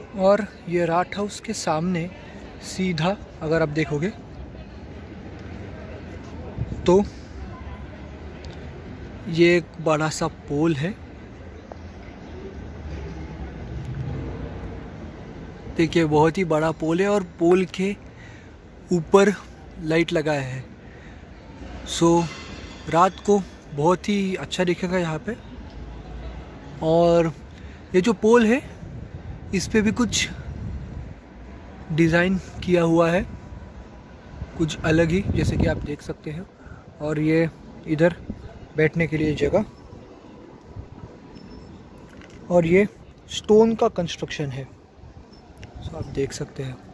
और ये rot house के सामने सीधा अगर आप देखोगे तो ये एक बड़ा सा पोल है। देखिए बहुत ही बड़ा पोल है और पोल के ऊपर लाइट लगाया है। सो रात को बहुत ही अच्छा दिखेगा यहाँ पे। और ये जो पोल है इस पे भी कुछ डिज़ाइन किया हुआ है, कुछ अलग ही, जैसे कि आप देख सकते हैं। और ये इधर बैठने के लिए जगह, और ये स्टोन का कंस्ट्रक्शन है, सो आप देख सकते हैं।